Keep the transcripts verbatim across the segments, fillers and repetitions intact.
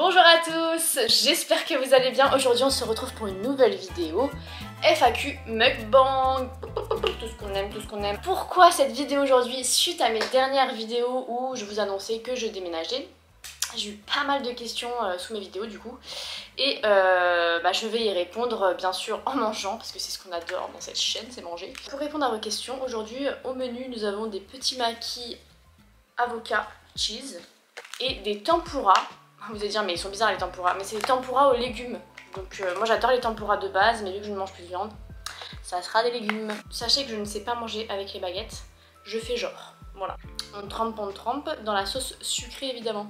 Bonjour à tous, j'espère que vous allez bien. Aujourd'hui on se retrouve pour une nouvelle vidéo F A Q mukbang. Tout ce qu'on aime, tout ce qu'on aime. Pourquoi cette vidéo aujourd'hui? Suite à mes dernières vidéos où je vous annonçais que je déménageais, j'ai eu pas mal de questions euh, sous mes vidéos du coup. Et euh, bah, je vais y répondre bien sûr en mangeant, parce que c'est ce qu'on adore dans cette chaîne, c'est manger. Pour répondre à vos questions, aujourd'hui au menu nous avons des petits maquis avocat cheese et des tempura. Vous allez dire mais ils sont bizarres les tempura, mais c'est des tempura aux légumes. Donc euh, moi j'adore les tempura de base, mais vu que je ne mange plus de viande, ça sera des légumes. Sachez que je ne sais pas manger avec les baguettes, je fais genre. Voilà. On trempe, on trempe dans la sauce sucrée évidemment.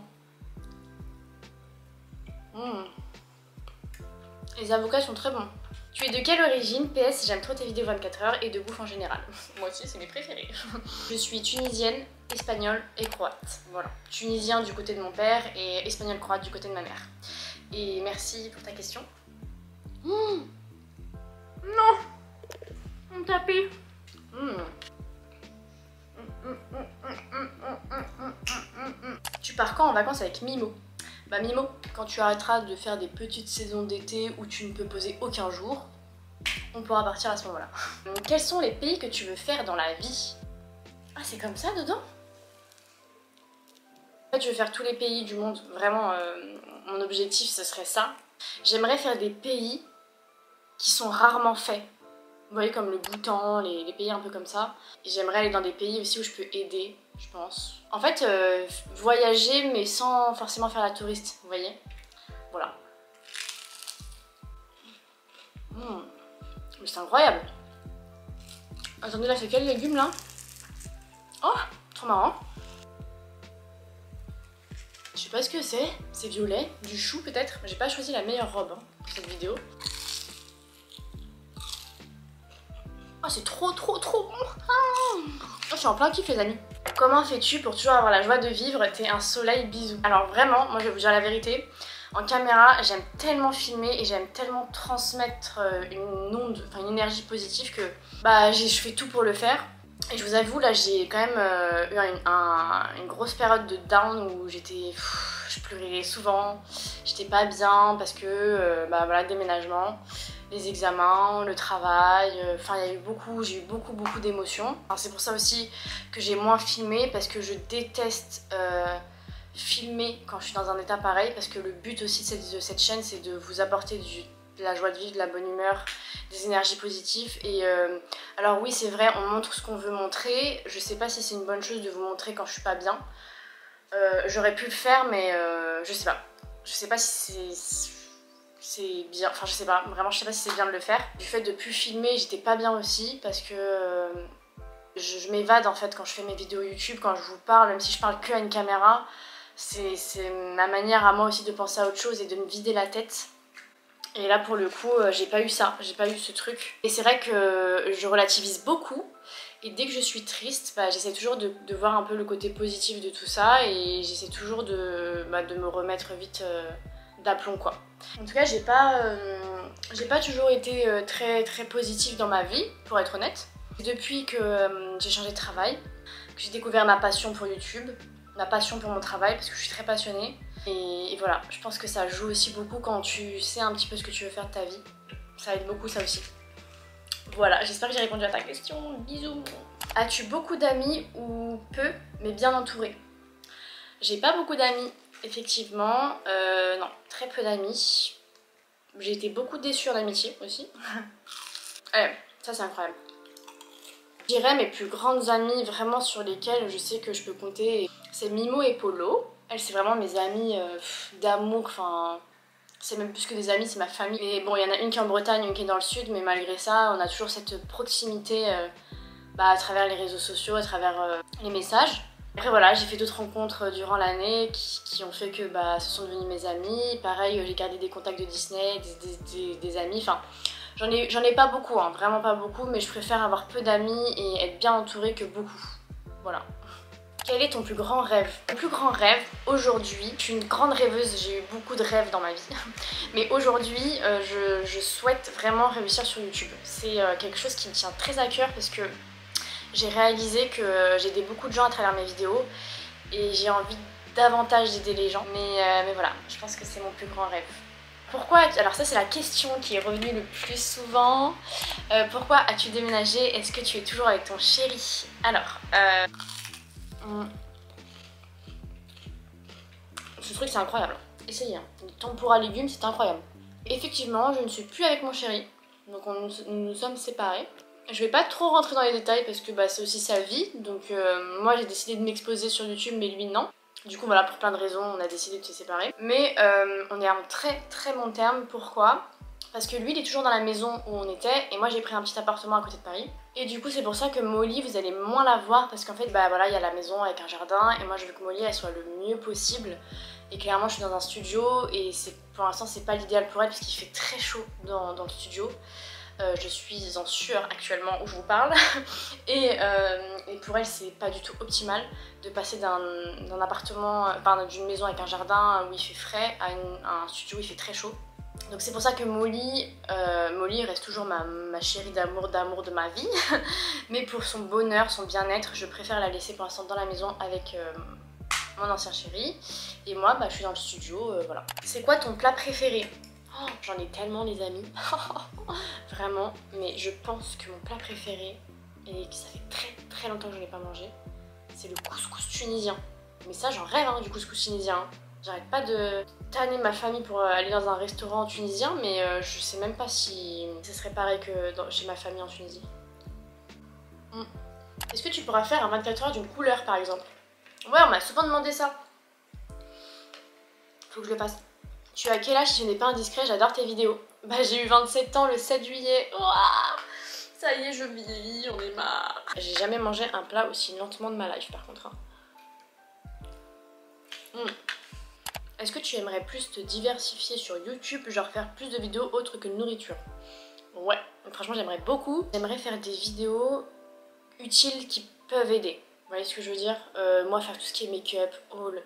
Mmh. Les avocats sont très bons. Tu es de quelle origine? P S, j'aime trop tes vidéos vingt-quatre heures et de bouffe en général. Moi aussi, c'est mes préférés. Je suis tunisienne, espagnole et croate. Voilà. Tunisien du côté de mon père et espagnol croate du côté de ma mère. Et merci pour ta question. Mmh. Non, on tapait. Mmh. Tu pars quand en vacances avec Mimo? Bah Mimo, quand tu arrêteras de faire des petites saisons d'été où tu ne peux poser aucun jour, on pourra partir à ce moment-là. Quels sont les pays que tu veux faire dans la vie? Ah, c'est comme ça dedans? En fait, je veux faire tous les pays du monde. Vraiment, euh, mon objectif, ce serait ça. J'aimerais faire des pays qui sont rarement faits. Vous voyez, comme le Bhoutan, les, les pays un peu comme ça. J'aimerais aller dans des pays aussi où je peux aider, je pense. En fait, euh, voyager, mais sans forcément faire la touriste, vous voyez? Voilà. Mmh. Mais c'est incroyable. Attendez, là, c'est quel légume, là? Oh, trop marrant. Je sais pas ce que c'est. C'est violet. Du chou, peut-être. J'ai pas choisi la meilleure robe hein, pour cette vidéo. Oh, c'est trop, trop, trop bon. Ah, je suis en plein kiff, les amis. Comment fais-tu pour toujours avoir la joie de vivre? T'es un soleil, bisous. Alors vraiment, moi je vais vous dire la vérité. En caméra, j'aime tellement filmer et j'aime tellement transmettre une onde, enfin une énergie positive que bah je fais tout pour le faire. Et je vous avoue, là j'ai quand même euh, eu un, un, une grosse période de down où j'étais... Je pleurais souvent, j'étais pas bien parce que, euh, bah voilà, déménagement, les examens, le travail, enfin euh, il y a eu beaucoup, j'ai eu beaucoup beaucoup d'émotions. C'est pour ça aussi que j'ai moins filmé parce que je déteste euh, filmer quand je suis dans un état pareil, parce que le but aussi de cette, de cette chaîne c'est de vous apporter du, de la joie de vivre, de la bonne humeur, des énergies positives. Et euh, alors oui c'est vrai, on montre ce qu'on veut montrer, je sais pas si c'est une bonne chose de vous montrer quand je suis pas bien. Euh, J'aurais pu le faire mais euh, je sais pas. Je sais pas si c'est... c'est bien, enfin je sais pas, vraiment je sais pas si c'est bien de le faire. Du fait de plus filmer, j'étais pas bien aussi parce que euh, je, je m'évade en fait quand je fais mes vidéos YouTube, quand je vous parle, même si je parle que à une caméra, c'est ma manière à moi aussi de penser à autre chose et de me vider la tête. Et là pour le coup, euh, j'ai pas eu ça, j'ai pas eu ce truc. Et c'est vrai que je relativise beaucoup. Et dès que je suis triste, bah, j'essaie toujours de, de voir un peu le côté positif de tout ça et j'essaie toujours de, bah, de me remettre vite euh, d'aplomb quoi. En tout cas, j'ai pas, euh, j'ai pas toujours été euh, très très positive dans ma vie, pour être honnête. Depuis que euh, j'ai changé de travail, que j'ai découvert ma passion pour YouTube, ma passion pour mon travail, parce que je suis très passionnée. Et, et voilà, je pense que ça joue aussi beaucoup quand tu sais un petit peu ce que tu veux faire de ta vie. Ça aide beaucoup ça aussi. Voilà, j'espère que j'ai répondu à ta question. Bisous. As-tu beaucoup d'amis ou peu, mais bien entouré? J'ai pas beaucoup d'amis, effectivement. Euh, non, très peu d'amis. J'ai été beaucoup déçue en amitié aussi. Ouais, ça c'est incroyable. Je dirais mes plus grandes amies vraiment sur lesquelles je sais que je peux compter, c'est Mimo et Polo. Elles, c'est vraiment mes amies euh, d'amour, enfin... C'est même plus que des amis, c'est ma famille. Et bon, il y en a une qui est en Bretagne, une qui est dans le sud, mais malgré ça, on a toujours cette proximité euh, bah, à travers les réseaux sociaux, à travers euh, les messages. Après voilà, j'ai fait d'autres rencontres durant l'année qui, qui ont fait que bah, ce sont devenus mes amis. Pareil, j'ai gardé des contacts de Disney, des, des, des, des amis, enfin... J'en ai, j'en ai pas beaucoup, hein, vraiment pas beaucoup, mais je préfère avoir peu d'amis et être bien entourée que beaucoup. Voilà. Quel est ton plus grand rêve? Mon plus grand rêve, aujourd'hui, je suis une grande rêveuse, j'ai eu beaucoup de rêves dans ma vie. Mais aujourd'hui, euh, je, je souhaite vraiment réussir sur YouTube. C'est euh, quelque chose qui me tient très à cœur parce que j'ai réalisé que j'ai aidé beaucoup de gens à travers mes vidéos. Et j'ai envie davantage d'aider les gens. Mais, euh, mais voilà, je pense que c'est mon plus grand rêve. Pourquoi, alors ça c'est la question qui est revenue le plus souvent. Euh, pourquoi as-tu déménagé? Est-ce que tu es toujours avec ton chéri? Alors, euh... ce truc c'est incroyable. Essayez, hein. Le tempura légumes c'est incroyable. Effectivement, je ne suis plus avec mon chéri. Donc on, nous, nous nous sommes séparés. Je vais pas trop rentrer dans les détails parce que bah, c'est aussi sa vie. Donc euh, moi j'ai décidé de m'exposer sur YouTube mais lui non. Du coup voilà, pour plein de raisons on a décidé de se séparer. Mais euh, on est en très très bon terme. Pourquoi? Parce que lui il est toujours dans la maison où on était et moi j'ai pris un petit appartement à côté de Paris. Et du coup c'est pour ça que Molly vous allez moins la voir parce qu'en fait bah voilà il y a la maison avec un jardin et moi je veux que Molly elle soit le mieux possible. Et clairement je suis dans un studio et pour l'instant c'est pas l'idéal pour elle parce qu'il fait très chaud dans, dans le studio. Euh, je suis en sueur actuellement où je vous parle et, euh, et pour elle c'est pas du tout optimal de passer d'un appartement, enfin d'une maison avec un jardin où il fait frais à, une, à un studio où il fait très chaud. Donc c'est pour ça que Molly, euh, Molly reste toujours ma, ma chérie d'amour, d'amour de ma vie. Mais pour son bonheur, son bien-être, je préfère la laisser pour l'instant dans la maison avec euh, mon ancien chéri. Et moi, bah, je suis dans le studio, euh, voilà. C'est quoi ton plat préféré? Oh, j'en ai tellement les amis. Vraiment, mais je pense que mon plat préféré, et que ça fait très très longtemps que je n'ai pas mangé, c'est le couscous tunisien. Mais ça j'en rêve hein, du couscous tunisien. J'arrête pas de tanner ma famille pour aller dans un restaurant tunisien, mais euh, je sais même pas si ce serait pareil que dans, chez ma famille en Tunisie. Mm. Est-ce que tu pourras faire un vingt-quatre heures d'une couleur par exemple? Ouais, on m'a souvent demandé ça. Faut que je le fasse. Tu as quel âge si ce n'est pas indiscret? J'adore tes vidéos. Bah j'ai eu vingt-sept ans le sept juillet. Ouah, ça y est, je vieillis, j'en ai marre. J'ai jamais mangé un plat aussi lentement de ma life par contre. Hein. Mm. Est-ce que tu aimerais plus te diversifier sur YouTube, genre faire plus de vidéos autres que de nourriture? Ouais, franchement j'aimerais beaucoup. J'aimerais faire des vidéos utiles qui peuvent aider. Vous voyez ce que je veux dire? euh, Moi faire tout ce qui est make-up, haul,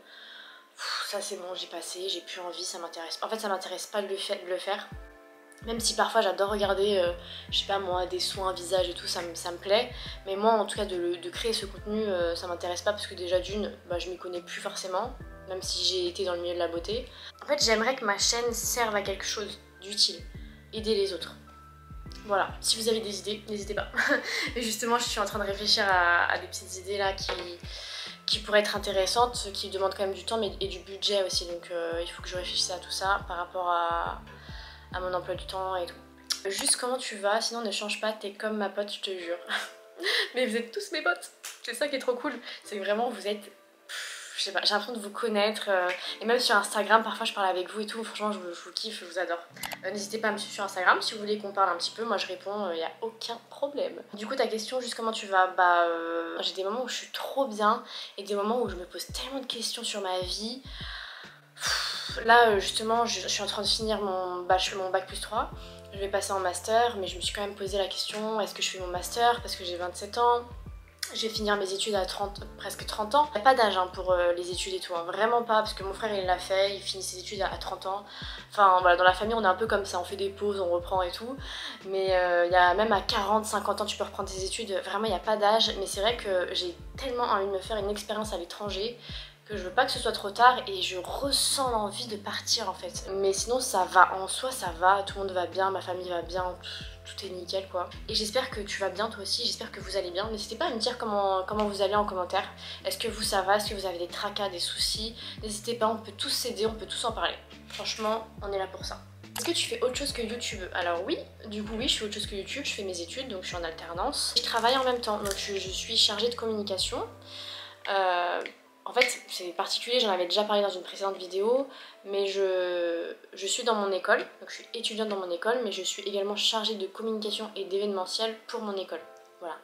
ça c'est bon, j'ai passé, j'ai plus envie, ça m'intéresse. En fait ça m'intéresse pas de le, de le faire. Même si parfois j'adore regarder, euh, je sais pas moi, des soins visage et tout, ça, ça me plaît. Mais moi en tout cas de, de créer ce contenu, euh, ça m'intéresse pas parce que déjà d'une, bah, je m'y connais plus forcément. Même si j'ai été dans le milieu de la beauté. En fait j'aimerais que ma chaîne serve à quelque chose d'utile, aider les autres. Voilà, si vous avez des idées, n'hésitez pas. Et justement je suis en train de réfléchir à, à des petites idées là qui, qui pourraient être intéressantes, qui demandent quand même du temps mais, et du budget aussi. Donc euh, il faut que je réfléchisse à tout ça par rapport à, à mon emploi du temps et tout. Juste comment tu vas, sinon ne change pas, t'es comme ma pote, je te jure. Mais vous êtes tous mes potes, c'est ça qui est trop cool. C'est vraiment vous êtes... Je sais pas, j'ai l'impression de vous connaître, euh, et même sur Instagram, parfois je parle avec vous et tout, franchement je vous, je vous kiffe, je vous adore. Euh, N'hésitez pas à me suivre sur Instagram si vous voulez qu'on parle un petit peu, moi je réponds, il euh, n'y a aucun problème. Du coup ta question, juste comment tu vas? Bah euh, j'ai des moments où je suis trop bien, et des moments où je me pose tellement de questions sur ma vie. Pff, là euh, justement, je, je suis en train de finir mon bac, mon bac plus trois, je vais passer en master, mais je me suis quand même posé la question, est-ce que je fais mon master parce que j'ai vingt-sept ans? Je vais finir mes études à trente, presque trente ans. Il n'y a pas d'âge hein, pour euh, les études et tout, hein. Vraiment pas, parce que mon frère il l'a fait, il finit ses études à, à trente ans. Enfin voilà, dans la famille on est un peu comme ça, on fait des pauses, on reprend et tout. Mais euh, il y a même à quarante, cinquante ans tu peux reprendre tes études, vraiment il n'y a pas d'âge. Mais c'est vrai que j'ai tellement envie de me faire une expérience à l'étranger que je veux pas que ce soit trop tard et je ressens l'envie de partir en fait. Mais sinon ça va, en soi ça va, tout le monde va bien, ma famille va bien, tout est nickel quoi. Et j'espère que tu vas bien toi aussi, j'espère que vous allez bien. N'hésitez pas à me dire comment, comment vous allez en commentaire. Est-ce que vous ça va, est-ce que vous avez des tracas, des soucis? N'hésitez pas, on peut tous s'aider, on peut tous en parler. Franchement, on est là pour ça. Est-ce que tu fais autre chose que YouTube? Alors oui, du coup oui, je fais autre chose que YouTube, je fais mes études, donc je suis en alternance. Je travaille en même temps, donc je, je suis chargée de communication. Euh... En fait, c'est particulier, j'en avais déjà parlé dans une précédente vidéo, mais je, je suis dans mon école, donc je suis étudiante dans mon école, mais je suis également chargée de communication et d'événementiel pour mon école. Voilà.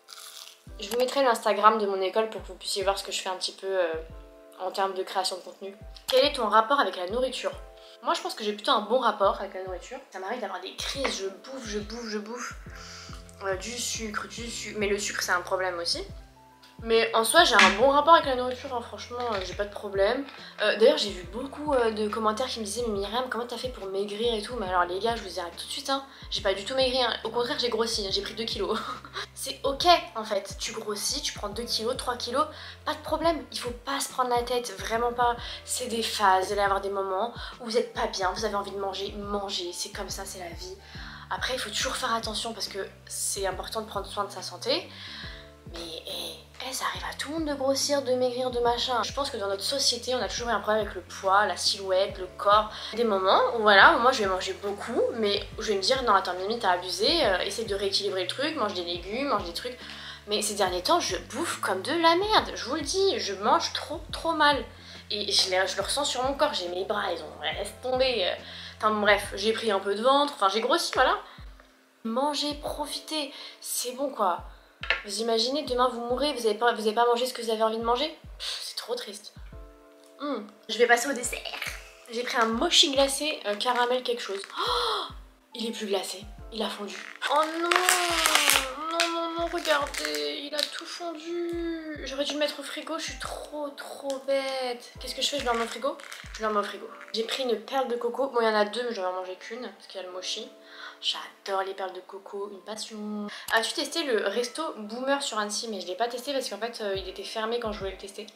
Je vous mettrai l'Instagram de mon école pour que vous puissiez voir ce que je fais un petit peu euh, en termes de création de contenu. Quel est ton rapport avec la nourriture? Moi, je pense que j'ai plutôt un bon rapport avec la nourriture. Ça m'arrive d'avoir des crises, je bouffe, je bouffe, je bouffe. Euh, du sucre, du sucre, mais le sucre c'est un problème aussi. Mais en soi j'ai un bon rapport avec la nourriture, hein. Franchement euh, j'ai pas de problème. euh, D'ailleurs j'ai vu beaucoup euh, de commentaires qui me disaient mais Myriam comment t'as fait pour maigrir et tout. Mais alors les gars je vous arrête tout de suite hein. J'ai pas du tout maigri hein. Au contraire j'ai grossi, hein. J'ai pris deux kilos. C'est ok en fait, tu grossis, tu prends deux kilos, trois kilos, pas de problème. Il faut pas se prendre la tête, vraiment pas. C'est des phases, vous allez avoir des moments où vous êtes pas bien, vous avez envie de manger, manger, c'est comme ça, c'est la vie. Après il faut toujours faire attention parce que c'est important de prendre soin de sa santé. Mais hey, hey, ça arrive à tout le monde de grossir, de maigrir, de machin. Je pense que dans notre société, on a toujours eu un problème avec le poids, la silhouette, le corps. Des moments où voilà, moi je vais manger beaucoup, mais je vais me dire non attends Mimi t'as abusé, euh, essaye de rééquilibrer le truc, mange des légumes, mange des trucs. Mais ces derniers temps, je bouffe comme de la merde, je vous le dis, je mange trop trop mal. Et je, je le ressens sur mon corps, j'ai mes bras, ils ont laisse tomber. Enfin bref, j'ai pris un peu de ventre, enfin j'ai grossi, voilà. Manger, profiter, c'est bon quoi. Vous imaginez, demain vous mourrez, vous n'avez pas, vous avez pas mangé ce que vous avez envie de manger? C'est trop triste. Mmh. Je vais passer au dessert. J'ai pris un mochi glacé euh, caramel quelque chose. Oh, il est plus glacé, il a fondu. Oh non, non, non, non, regardez, il a tout fondu. J'aurais dû le mettre au frigo, je suis trop, trop bête. Qu'est-ce que je fais? Je le remets au frigo? Je le remets au frigo. J'ai pris une perle de coco. Bon, il y en a deux, mais je vais en manger qu'une, parce qu'il y a le mochi. J'adore les perles de coco, une passion. As-tu testé le resto Boomer sur Annecy? Mais je l'ai pas testé parce qu'en fait, euh, il était fermé quand je voulais le tester.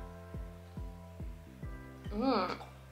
Mmh.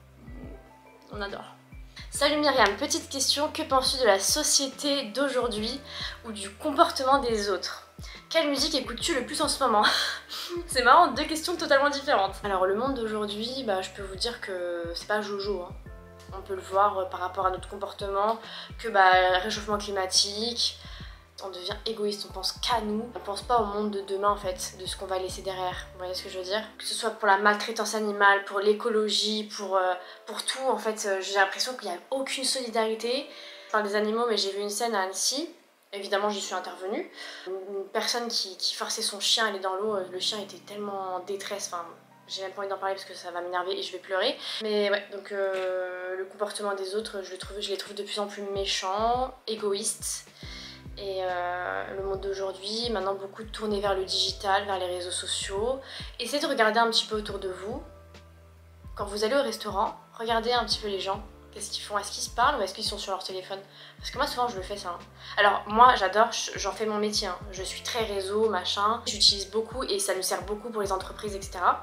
On adore. Salut Myriam, petite question, que penses-tu de la société d'aujourd'hui ou du comportement des autres? Quelle musique écoutes-tu le plus en ce moment? C'est marrant, deux questions totalement différentes. Alors le monde d'aujourd'hui, bah, je peux vous dire que c'est pas Jojo. Hein. On peut le voir par rapport à notre comportement, que bah, le réchauffement climatique, on devient égoïste, on pense qu'à nous, on pense pas au monde de demain en fait, de ce qu'on va laisser derrière, vous voyez ce que je veux dire? Que ce soit pour la maltraitance animale, pour l'écologie, pour, euh, pour tout en fait, euh, j'ai l'impression qu'il n'y a aucune solidarité. Je parle des animaux mais j'ai vu une scène à Annecy, évidemment j'y suis intervenue, une personne qui, qui forçait son chien à aller dans l'eau, le chien était tellement en détresse, enfin j'ai même pas envie d'en parler parce que ça va m'énerver et je vais pleurer. Mais ouais, donc euh, le comportement des autres, je, le trouve, je les trouve de plus en plus méchants, égoïstes. Et euh, le monde d'aujourd'hui, maintenant beaucoup tourné vers le digital, vers les réseaux sociaux. Essayez de regarder un petit peu autour de vous. Quand vous allez au restaurant, regardez un petit peu les gens. Qu'est-ce qu'ils font? Est-ce qu'ils se parlent ou est-ce qu'ils sont sur leur téléphone? Parce que moi souvent je le fais ça. Hein. Alors moi j'adore, j'en fais mon métier. Hein. Je suis très réseau, machin. J'utilise beaucoup et ça nous sert beaucoup pour les entreprises, et cetera.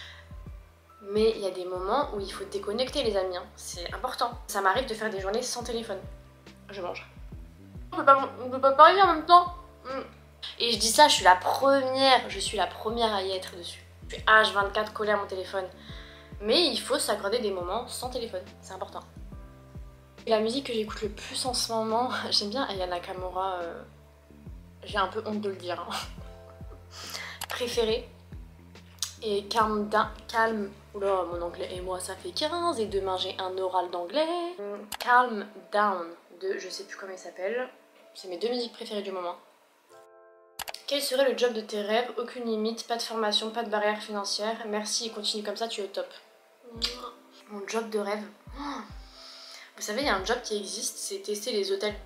Mais il y a des moments où il faut déconnecter les amis. Hein. C'est important. Ça m'arrive de faire des journées sans téléphone. Je mange. On peut pas, on peut pas parler en même temps. Mm. Et je dis ça, je suis la première, je suis la première à y être dessus. Je suis H vingt-quatre collée à mon téléphone. Mais il faut s'accorder des moments sans téléphone, c'est important. Et la musique que j'écoute le plus en ce moment, j'aime bien Aya Nakamura. Euh... J'ai un peu honte de le dire. Hein. Préférée. Et Calm Down, Calm... Oula, mon anglais et moi ça fait quinze et demain j'ai un oral d'anglais. Calm Down de je sais plus comment il s'appelle. C'est mes deux musiques préférées du moment. Quel serait le job de tes rêves? Aucune limite, pas de formation, pas de barrière financière. Merci et continue comme ça, tu es au top. Mon job de rêve. Vous savez, il y a un job qui existe, c'est tester les hôtels.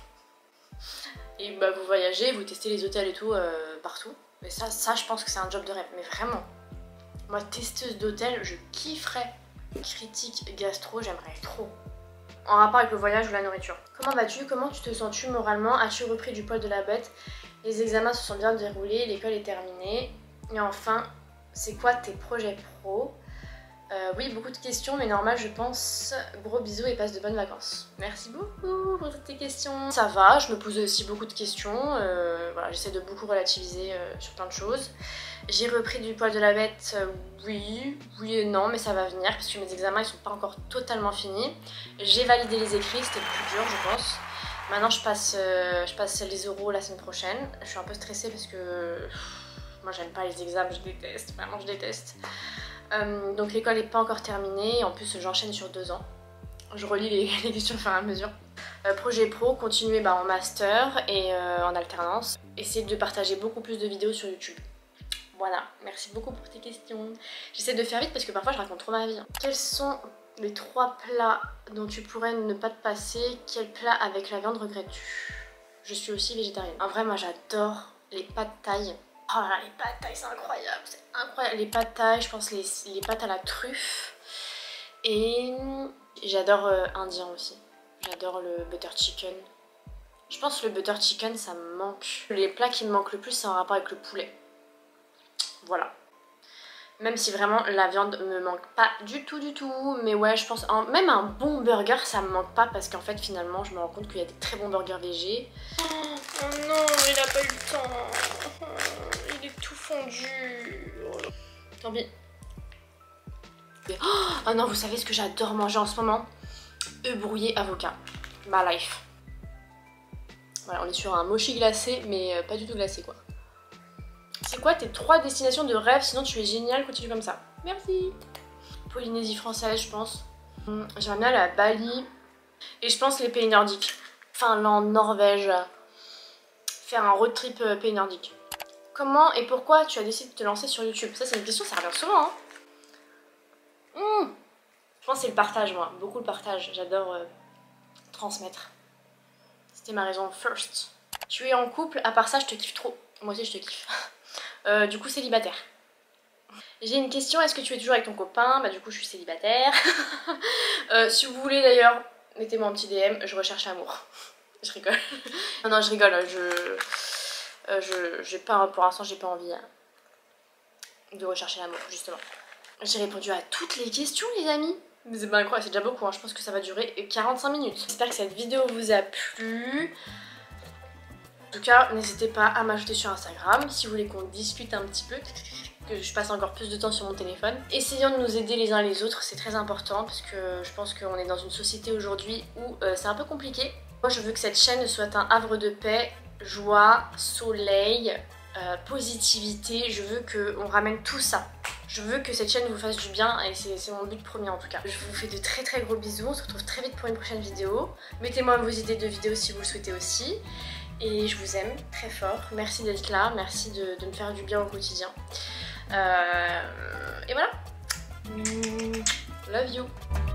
Et bah vous voyagez, vous testez les hôtels et tout euh, partout. Mais ça, ça je pense que c'est un job de rêve, mais vraiment. Moi, testeuse d'hôtel, je kifferais. Critique gastro, j'aimerais trop. En rapport avec le voyage ou la nourriture. Comment vas-tu? Comment tu te sens-tu moralement? As-tu repris du poil de la bête? Les examens se sont bien déroulés, l'école est terminée. Et enfin, c'est quoi tes projets pro? euh, Oui, beaucoup de questions, mais normal, je pense. Gros bisous et passe de bonnes vacances. Merci beaucoup pour toutes tes questions. Ça va, je me pose aussi beaucoup de questions. Euh, voilà, j'essaie de beaucoup relativiser euh, sur plein de choses. J'ai repris du poil de la bête, euh, oui, oui et non, mais ça va venir parce que mes examens ils sont pas encore totalement finis. J'ai validé les écrits, c'était le plus dur je pense. Maintenant je passe, euh, je passe les oraux la semaine prochaine. Je suis un peu stressée parce que pff, moi j'aime pas les examens, je déteste, vraiment je déteste. Euh, donc l'école n'est pas encore terminée, en plus j'enchaîne sur deux ans. Je relis les, les questions au fur et à mesure. Euh, projet pro, continuer bah, en master et euh, en alternance. Essayer de partager beaucoup plus de vidéos sur YouTube. Voilà, merci beaucoup pour tes questions. J'essaie de faire vite parce que parfois je raconte trop ma vie. Quels sont les trois plats dont tu pourrais ne pas te passer? Quel plat avec la viande regrettes-tu? Je suis aussi végétarienne. En vrai, moi j'adore les pâtes thaï. Oh là, les pâtes thaï, c'est incroyable, c'est incroyable. Les pâtes thaï, je pense les, les pâtes à la truffe. Et j'adore euh, indien aussi. J'adore le butter chicken. Je pense que le butter chicken, ça me manque. Les plats qui me manquent le plus, c'est en rapport avec le poulet. Voilà. Même si vraiment la viande me manque pas du tout du tout. Mais ouais, je pense, un, même un bon burger, ça me manque pas. Parce qu'en fait, finalement, je me rends compte qu'il y a des très bons burgers végés. Oh, oh non, il a pas eu le temps. Oh, il est tout fondu. Oh, tant pis. Oh, oh non, vous savez ce que j'adore manger en ce moment? Œufs brouillés avocat. Ma life. Voilà, on est sur un mochi glacé, mais pas du tout glacé quoi. C'est quoi tes trois destinations de rêve? Sinon tu es génial, continue comme ça. Merci. Polynésie française, je pense. J'aimerais bien aller à Bali. Et je pense les pays nordiques. Finlande, Norvège. Faire un road trip pays nordique. Comment et pourquoi tu as décidé de te lancer sur YouTube? Ça c'est une question, ça revient souvent hein. Mmh. Je pense que c'est le partage moi, beaucoup le partage. J'adore euh, transmettre. C'était ma raison first. Tu es en couple, à part ça je te kiffe trop. Moi aussi je te kiffe. euh, du coup célibataire. J'ai une question, est-ce que tu es toujours avec ton copain? Bah du coup je suis célibataire. euh, si vous voulez d'ailleurs, mettez-moi un petit D M, je recherche l'amour. Je rigole. non non je rigole, je... Euh, je j'ai pas, pour l'instant j'ai pas envie hein, de rechercher l'amour justement. J'ai répondu à toutes les questions les amis. Mais c'est pas incroyable, c'est déjà beaucoup, hein. Je pense que ça va durer quarante-cinq minutes. J'espère que cette vidéo vous a plu. En tout cas, n'hésitez pas à m'ajouter sur Instagram si vous voulez qu'on discute un petit peu, que je passe encore plus de temps sur mon téléphone. Essayons de nous aider les uns les autres, c'est très important parce que je pense qu'on est dans une société aujourd'hui où euh, c'est un peu compliqué. Moi je veux que cette chaîne soit un havre de paix, joie, soleil, euh, positivité. Je veux qu'on ramène tout ça. Je veux que cette chaîne vous fasse du bien et c'est mon but premier en tout cas. Je vous fais de très très gros bisous, on se retrouve très vite pour une prochaine vidéo. Mettez-moi vos idées de vidéos si vous le souhaitez aussi. Et je vous aime très fort, merci d'être là, merci de, de me faire du bien au quotidien. Euh, et voilà, love you.